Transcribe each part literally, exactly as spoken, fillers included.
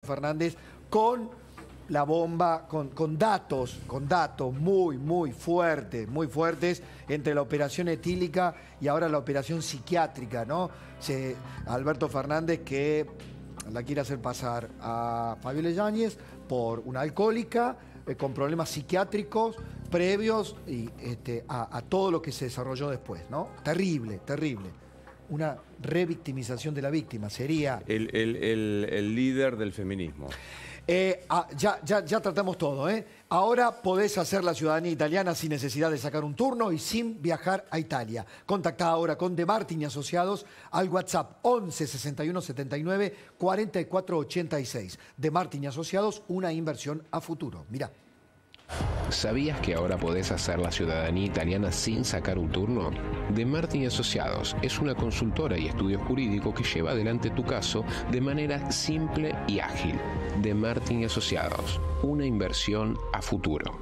Fernández con la bomba, con, con datos, con datos muy, muy fuertes, muy fuertes entre la operación etílica y ahora la operación psiquiátrica, ¿no? Se, Alberto Fernández que la quiere hacer pasar a Fabiola Yáñez por una alcohólica eh, con problemas psiquiátricos previos y, este, a, a todo lo que se desarrolló después, ¿no? Terrible, terrible. Una revictimización de la víctima sería... El, el, el, el líder del feminismo. Eh, ah, ya, ya, ya tratamos todo, ¿eh? Ahora podés hacer la ciudadanía italiana sin necesidad de sacar un turno y sin viajar a Italia. Contactá ahora con De Martin y Asociados al WhatsApp once sesenta y uno setenta y nueve cuarenta y cuatro ochenta y seis. De Martin y Asociados, una inversión a futuro. Mirá. ¿Sabías que ahora podés hacer la ciudadanía italiana sin sacar un turno? De Martin y Asociados es una consultora y estudio jurídico que lleva adelante tu caso de manera simple y ágil. De Martin y Asociados, una inversión a futuro.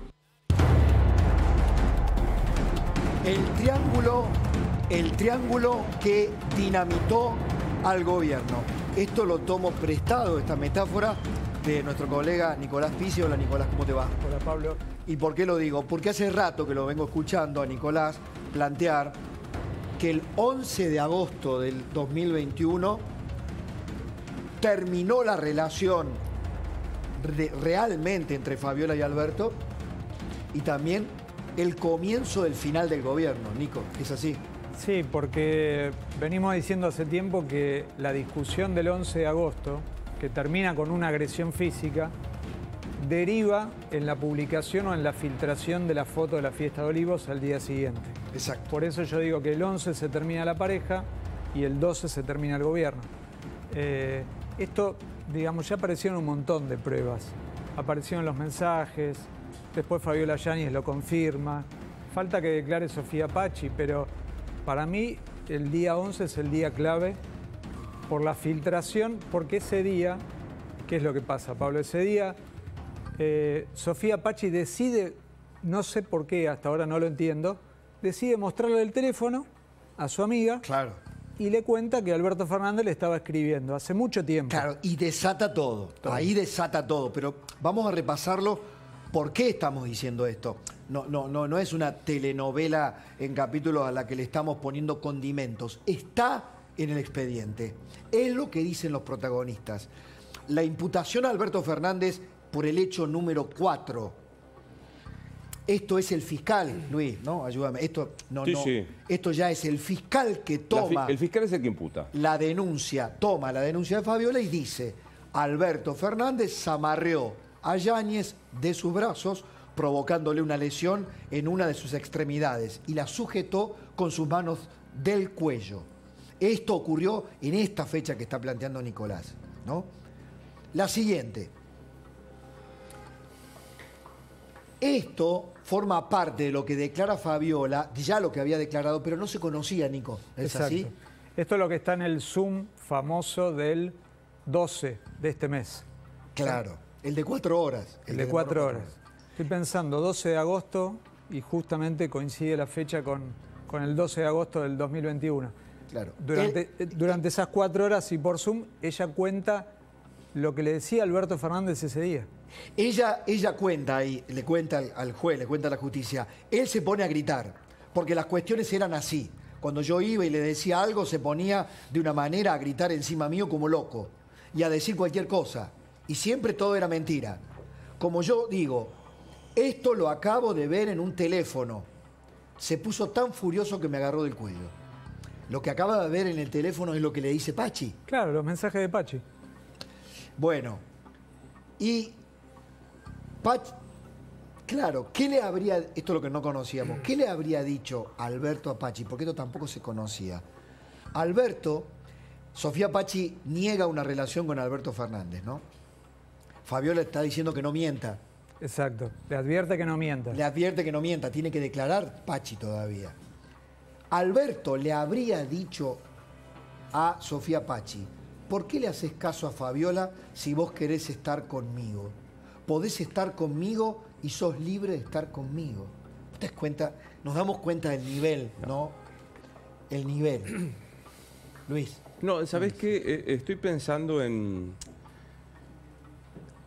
El triángulo, el triángulo que dinamitó al gobierno. Esto lo tomo prestado, esta metáfora, de nuestro colega Nicolás Pizzi. Hola Nicolás, ¿cómo te va? Hola Pablo. ¿Y por qué lo digo? Porque hace rato que lo vengo escuchando a Nicolás plantear que el once de agosto del dos mil veintiuno terminó la relación re realmente entre Fabiola y Alberto y también el comienzo del final del gobierno. Nico, ¿es así? Sí, porque venimos diciendo hace tiempo que la discusión del once de agosto, que termina con una agresión física, deriva en la publicación o en la filtración de la foto de la fiesta de Olivos al día siguiente. Exacto. Por eso yo digo que el once se termina la pareja y el doce se termina el gobierno. Eh, esto, digamos, ya aparecieron un montón de pruebas. Aparecieron los mensajes, después Fabiola Yáñez lo confirma. Falta que declare Sofía Pachi, pero para mí el día once es el día clave por la filtración, porque ese día, ¿qué es lo que pasa, Pablo? Ese día eh, Sofía Pachi decide, no sé por qué, hasta ahora no lo entiendo, decide mostrarle el teléfono a su amiga. Claro. Y le cuenta que Alberto Fernández le estaba escribiendo hace mucho tiempo. Claro, y desata todo. todo. Ahí desata todo. Pero vamos a repasarlo. ¿Por qué estamos diciendo esto? No, no, no, no es una telenovela en capítulos a la que le estamos poniendo condimentos. Está en el expediente. Es lo que dicen los protagonistas. La imputación a Alberto Fernández por el hecho número cuatro. Esto es el fiscal, Luis, ¿no? Ayúdame. Esto, no, sí, no. Sí. Esto ya es el fiscal que toma... Fi el fiscal es el que imputa. La denuncia, toma la denuncia de Fabiola y dice: Alberto Fernández zamarreó a Yáñez de sus brazos, provocándole una lesión en una de sus extremidades y la sujetó con sus manos del cuello. Esto ocurrió en esta fecha que está planteando Nicolás, ¿no? La siguiente. Esto forma parte de lo que declara Fabiola, ya lo que había declarado, pero no se conocía, Nico. ¿Es Exacto. así? Esto es lo que está en el Zoom famoso del doce de este mes. Claro, el de cuatro horas. El, el de cuatro horas. Estoy pensando, doce de agosto, y justamente coincide la fecha con, con el doce de agosto del dos mil veintiuno. Claro. Durante, el, durante esas cuatro horas y por Zoom, ella cuenta lo que le decía Alberto Fernández ese día. Ella, ella cuenta ahí, le cuenta al, al juez, le cuenta a la justicia. Él se pone a gritar, porque las cuestiones eran así. Cuando yo iba y le decía algo, se ponía de una manera a gritar encima mío como loco y a decir cualquier cosa. Y siempre todo era mentira. Como yo digo, esto lo acabo de ver en un teléfono. Se puso tan furioso que me agarró del cuello. Lo que acaba de ver en el teléfono es lo que le dice Pachi. Claro, los mensajes de Pachi. Bueno, y Pachi, claro, ¿qué le habría, esto es lo que no conocíamos, qué le habría dicho Alberto a Pachi? Porque esto tampoco se conocía. Alberto, Sofía Pachi niega una relación con Alberto Fernández, ¿no? Fabiola está diciendo que no mienta. Exacto, le advierte que no mienta. Le advierte que no mienta, tiene que declarar Pachi todavía. Alberto le habría dicho a Sofía Pachi: ¿por qué le haces caso a Fabiola si vos querés estar conmigo? Podés estar conmigo y sos libre de estar conmigo. ¿Te das cuenta? Nos damos cuenta del nivel, ¿no? El nivel. Luis. No, ¿sabés qué? Eh, estoy pensando en...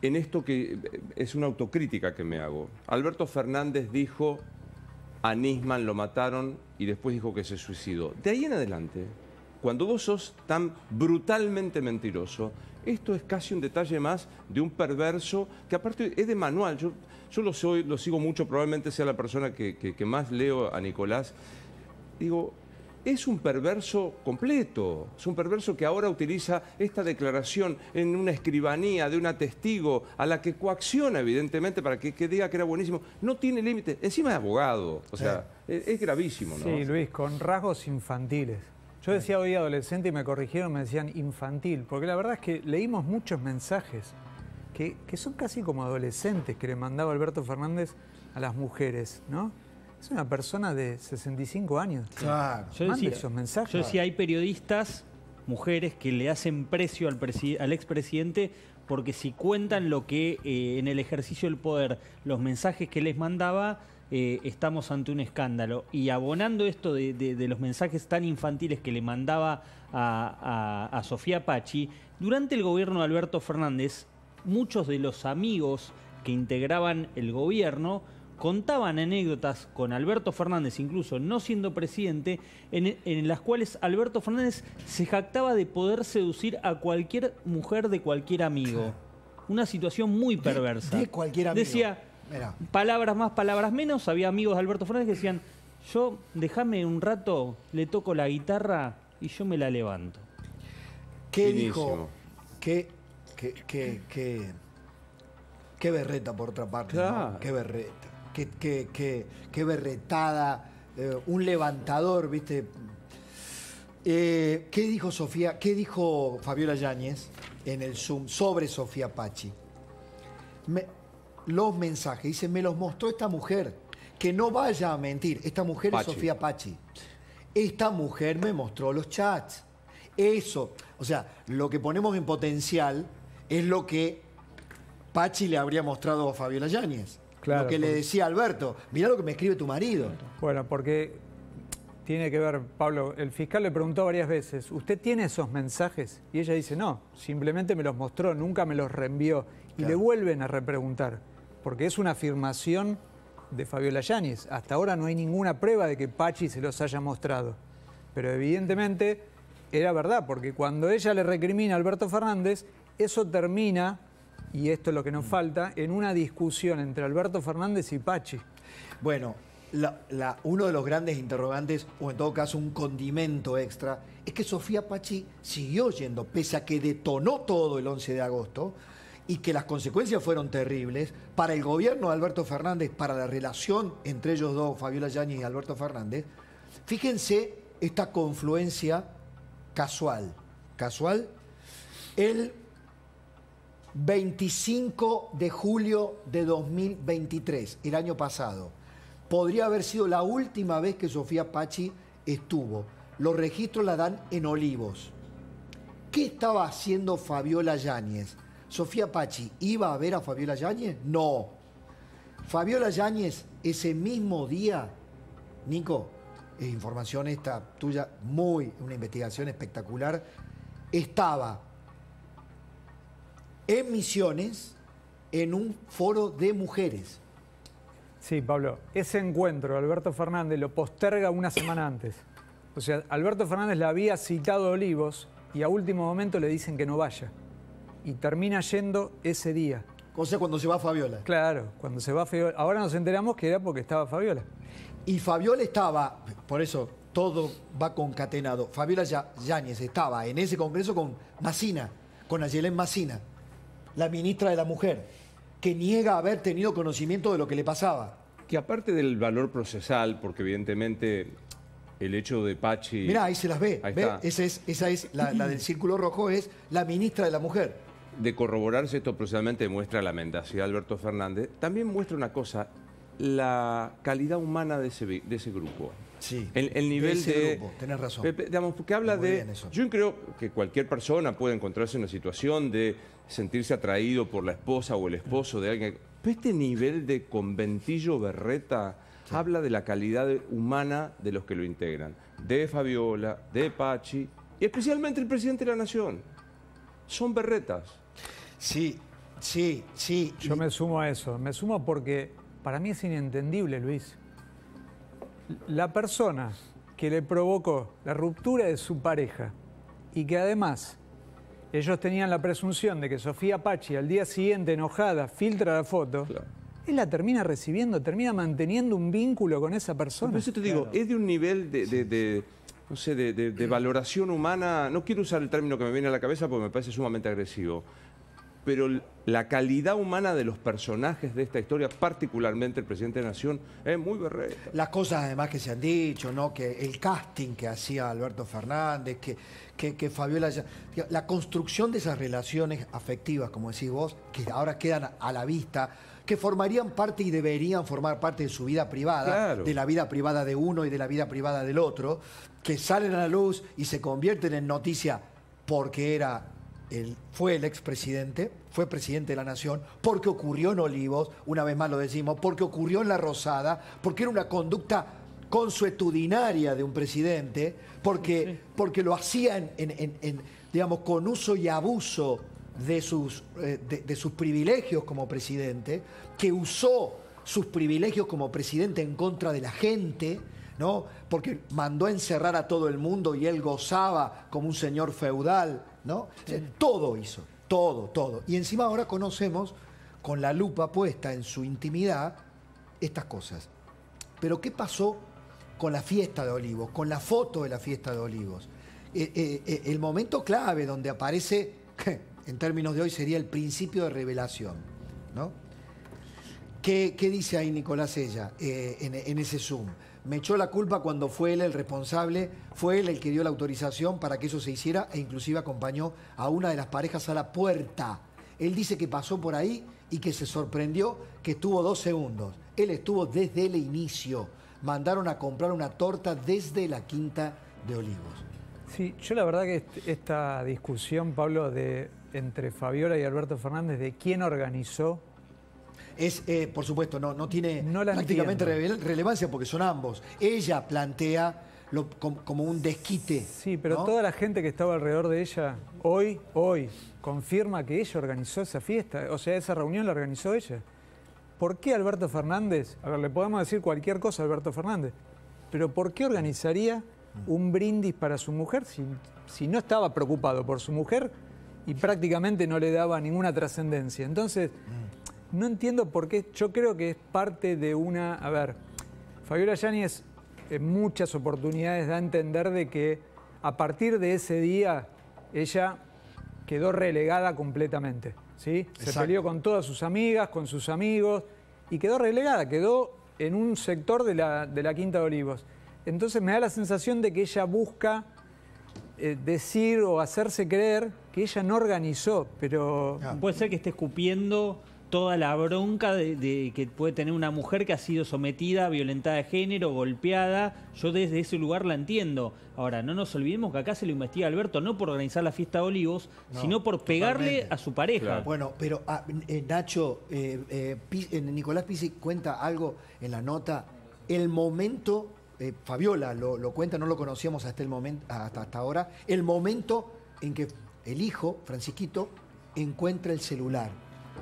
en esto que es una autocrítica que me hago. Alberto Fernández dijo, a Nisman lo mataron y después dijo que se suicidó. De ahí en adelante, cuando vos sos tan brutalmente mentiroso, esto es casi un detalle más de un perverso que aparte es de manual. Yo, yo lo, soy, lo sigo mucho, probablemente sea la persona que, que, que más leo a Nicolás. Digo, es un perverso completo, es un perverso que ahora utiliza esta declaración en una escribanía de una testigo a la que coacciona evidentemente para que, que diga que era buenísimo. No tiene límite, encima es abogado, o sea, sí. es, es gravísimo, ¿no? Sí, Luis, con rasgos infantiles. Yo decía hoy adolescente y me corrigieron, me decían infantil, porque la verdad es que leímos muchos mensajes que, que son casi como adolescentes que le mandaba Alberto Fernández a las mujeres, ¿no? Es una persona de sesenta y cinco años. Claro. Yo Manda decía, esos mensajes. yo decía, hay periodistas, mujeres, que le hacen precio al, al expresidente porque si cuentan lo que eh, en el ejercicio del poder, los mensajes que les mandaba, eh, estamos ante un escándalo. Y abonando esto de, de, de los mensajes tan infantiles que le mandaba a, a, a Sofía Pachi, durante el gobierno de Alberto Fernández, muchos de los amigos que integraban el gobierno contaban anécdotas con Alberto Fernández, incluso no siendo presidente, en, en las cuales Alberto Fernández se jactaba de poder seducir a cualquier mujer de cualquier amigo. Una situación muy perversa. De, de cualquier amigo. Decía, Mirá. palabras más, palabras menos. Había amigos de Alberto Fernández que decían, yo, déjame un rato, le toco la guitarra y yo me la levanto. ¿Qué Finísimo. dijo? ¿Qué, qué, qué, qué, qué berreta por otra parte? Claro. ¿No? Qué berreta. Qué, qué, qué, qué berretada, eh, un levantador, ¿viste? Eh, ¿Qué dijo Sofía? ¿Qué dijo Fabiola Yáñez en el Zoom sobre Sofía Pachi? Me, los mensajes, dice, me los mostró esta mujer, que no vaya a mentir, esta mujer Pachi. es Sofía Pachi. Esta mujer me mostró los chats. Eso, o sea, lo que ponemos en potencial es lo que Pachi le habría mostrado a Fabiola Yáñez. Claro, lo que porque... le decía a Alberto, mirá lo que me escribe tu marido. Bueno, porque tiene que ver, Pablo, el fiscal le preguntó varias veces, ¿usted tiene esos mensajes? Y ella dice, no, simplemente me los mostró, nunca me los reenvió. Y Claro. le vuelven a repreguntar, porque es una afirmación de Fabiola Yáñez. Hasta ahora no hay ninguna prueba de que Pachi se los haya mostrado. Pero evidentemente era verdad, porque cuando ella le recrimina a Alberto Fernández, eso termina... y esto es lo que nos falta, en una discusión entre Alberto Fernández y Pachi. Bueno, la, la, uno de los grandes interrogantes, o en todo caso un condimento extra, es que Sofía Pachi siguió yendo, pese a que detonó todo el once de agosto, y que las consecuencias fueron terribles para el gobierno de Alberto Fernández, para la relación entre ellos dos, Fabiola Yáñez y Alberto Fernández. Fíjense esta confluencia casual. Casual. El veinticinco de julio de dos mil veintitrés, el año pasado. Podría haber sido la última vez que Sofía Pachi estuvo. Los registros la dan en Olivos. ¿Qué estaba haciendo Fabiola Yáñez? ¿Sofía Pachi iba a ver a Fabiola Yáñez? No. Fabiola Yáñez ese mismo día, Nico, es información esta tuya, muy, una investigación espectacular, estaba en Misiones, en un foro de mujeres. Sí, Pablo, ese encuentro Alberto Fernández lo posterga una semana antes. O sea, Alberto Fernández la había citado a Olivos y a último momento le dicen que no vaya. Y termina yendo ese día. O sea, cuando se va Fabiola. Claro, cuando se va Fabiola. Ahora nos enteramos que era porque estaba Fabiola. Y Fabiola estaba, por eso todo va concatenado, Fabiola Yáñez estaba en ese congreso con Massina, con Ayelén Massina, la ministra de la Mujer, que niega haber tenido conocimiento de lo que le pasaba. Que aparte del valor procesal, porque evidentemente el hecho de Pachi... Mirá, ahí se las ve. Ahí ¿ve? está. Esa es, esa es la, la del círculo rojo, es la ministra de la Mujer. De corroborarse esto procesalmente demuestra la mendacidad de Alberto Fernández, también muestra una cosa, la calidad humana de ese, de ese grupo. Sí, el, el nivel de ese de... grupo, tenés razón. Pepe, digamos, porque habla Muy de... bien eso. Yo creo que cualquier persona puede encontrarse en una situación de sentirse atraído por la esposa o el esposo de alguien. Pero este nivel de conventillo berreta sí. habla de la calidad humana de los que lo integran. De Fabiola, de Pachi y especialmente el presidente de la Nación. Son berretas. Sí, Sí, sí. Yo me sumo a eso. Me sumo porque para mí es inentendible, Luis. La persona que le provocó la ruptura de su pareja y que además ellos tenían la presunción de que Sofía Pachi al día siguiente enojada filtra la foto, claro. Él la termina recibiendo, termina manteniendo un vínculo con esa persona. Por eso te digo, claro. Es de un nivel de, de, de no sé, de, de, de valoración humana, no quiero usar el término que me viene a la cabeza porque me parece sumamente agresivo, pero la calidad humana de los personajes de esta historia, particularmente el presidente de la Nación, es muy berreta. Las cosas además que se han dicho, ¿no? Que el casting que hacía Alberto Fernández, que, que, que Fabiola... La construcción de esas relaciones afectivas, como decís vos, que ahora quedan a la vista, que formarían parte y deberían formar parte de su vida privada, claro. De la vida privada de uno y de la vida privada del otro, que salen a la luz y se convierten en noticia porque era... Él fue el expresidente, fue presidente de la Nación, porque ocurrió en Olivos, una vez más lo decimos, porque ocurrió en La Rosada, porque era una conducta consuetudinaria de un presidente, porque, sí. porque lo hacía en, en, en, en, digamos, con uso y abuso de sus, eh, de, de sus privilegios como presidente, que usó sus privilegios como presidente en contra de la gente, ¿no? Porque mandó a encerrar a todo el mundo y él gozaba como un señor feudal, ¿no? Sí. Todo hizo, todo, todo. Y encima ahora conocemos, con la lupa puesta en su intimidad, estas cosas. Pero ¿qué pasó con la fiesta de Olivos, con la foto de la fiesta de Olivos? Eh, eh, eh, el momento clave donde aparece, en términos de hoy, sería el principio de revelación, ¿no? ¿Qué, qué dice ahí Nicolás Ella eh, en, en ese Zoom? Me echó la culpa cuando fue él el responsable, fue él el que dio la autorización para que eso se hiciera e inclusive acompañó a una de las parejas a la puerta. Él dice que pasó por ahí y que se sorprendió que estuvo dos segundos. Él estuvo desde el inicio. Mandaron a comprar una torta desde la Quinta de Olivos. Sí, yo la verdad que esta discusión, Pablo, de, entre Fabiola y Alberto Fernández, de quién organizó... Es, eh, por supuesto, no, no tiene no prácticamente rele relevancia porque son ambos. Ella plantea lo, como, como un desquite. Sí, pero ¿no? Toda la gente que estaba alrededor de ella, hoy, hoy, confirma que ella organizó esa fiesta. O sea, esa reunión la organizó ella. ¿Por qué Alberto Fernández? A ver, le podemos decir cualquier cosa a Alberto Fernández, pero ¿por qué organizaría un brindis para su mujer si, si no estaba preocupado por su mujer y prácticamente no le daba ninguna trascendencia? Entonces... No entiendo por qué, yo creo que es parte de una... A ver, Fabiola Yáñez en muchas oportunidades da a entender de que a partir de ese día ella quedó relegada completamente, ¿sí? Se peleó con todas sus amigas, con sus amigos y quedó relegada, quedó en un sector de la, de la Quinta de Olivos. Entonces me da la sensación de que ella busca eh, decir o hacerse creer que ella no organizó, pero... Puede ser que esté escupiendo... toda la bronca de, de que puede tener una mujer que ha sido sometida, violentada de género, golpeada. Yo desde ese lugar la entiendo. Ahora, no nos olvidemos que acá se lo investiga a Alberto no por organizar la fiesta de Olivos, no, sino por pegarle totalmente a su pareja. Claro. Bueno, pero ah, eh, Nacho, eh, eh, eh, Nicolás Pizzi cuenta algo en la nota. El momento, eh, Fabiola lo, lo cuenta, no lo conocíamos hasta, el momento, hasta, hasta ahora, el momento en que el hijo, Francisquito, encuentra el celular.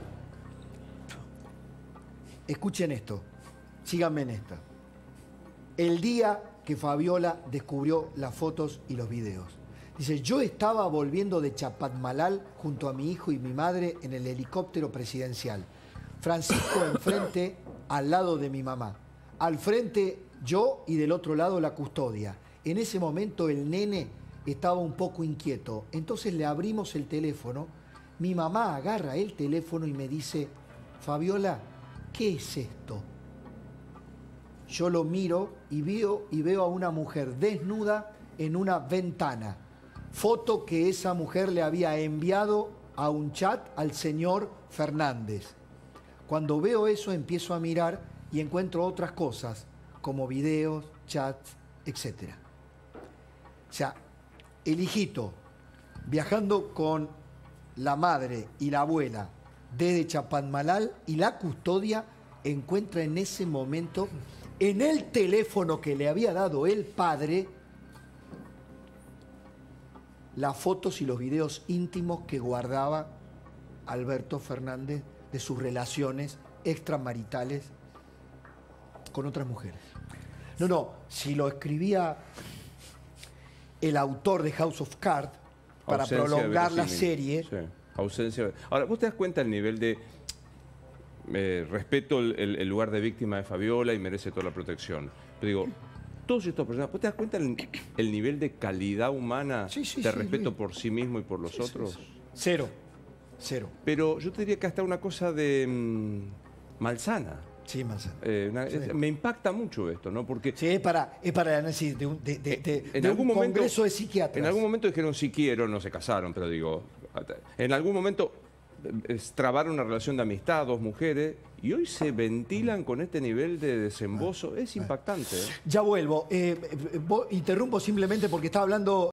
Escuchen esto, síganme en esta. El día que Fabiola descubrió las fotos y los videos. Dice, yo estaba volviendo de Chapatmalal junto a mi hijo y mi madre en el helicóptero presidencial. Francisco enfrente, al lado de mi mamá. Al frente yo y del otro lado la custodia. En ese momento el nene estaba un poco inquieto. Entonces le abrimos el teléfono. Mi mamá agarra el teléfono y me dice, Fabiola, ¿qué es esto? Yo lo miro y veo, y veo a una mujer desnuda en una ventana. Foto que esa mujer le había enviado a un chat al señor Fernández. Cuando veo eso empiezo a mirar y encuentro otras cosas, como videos, chats, etcétera. O sea, el hijito viajando con la madre y la abuela desde Chapatmalal y la custodia encuentra en ese momento en el teléfono que le había dado el padre las fotos y los videos íntimos que guardaba Alberto Fernández de sus relaciones extramaritales con otras mujeres. No, no, si lo escribía el autor de House of Cards para Ausencia prolongar de la verosímil. serie. Sí, ausencia. de- Ahora, ¿vos te das cuenta el nivel de... eh, respeto el, el- el lugar de víctima de Fabiola y merece toda la protección. Pero digo, todos estos personajes, ¿vos te das cuenta el, el nivel de calidad humana, Sí, sí, de sí, respeto sí. por sí mismo y por los Sí, sí, otros? sí. Cero, cero. Pero yo te diría que hasta una cosa de mm, malsana. Sí, Manzana. Eh, una- Sí. es- me impacta mucho esto, ¿no? Porque Sí, es para, es para el análisis de un, de, de- de- Eh, en de algún un momento, congreso de psiquiatras. En algún momento dijeron sí quiero, no se casaron, pero digo, en algún momento eh, es trabaron una relación de amistad, dos mujeres, y hoy se ventilan con este nivel de desembozo. Es impactante. ¿eh? Ya vuelvo. Eh, eh, vos- interrumpo simplemente porque estaba hablando